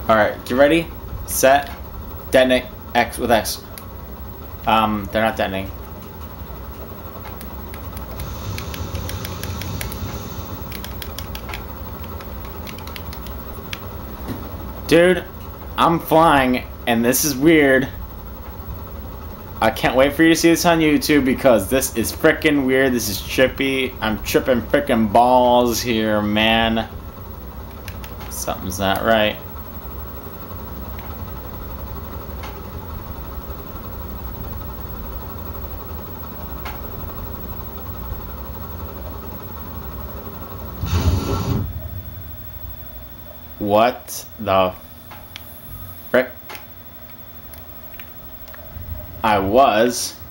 Alright, get ready, set, detonate, X with X. They're not detonating. Dude, I'm flying, and this is weird. I can't wait for you to see this on YouTube because this is freaking weird. This is trippy. I'm tripping freaking balls here, man. Something's not right. What the frick? I was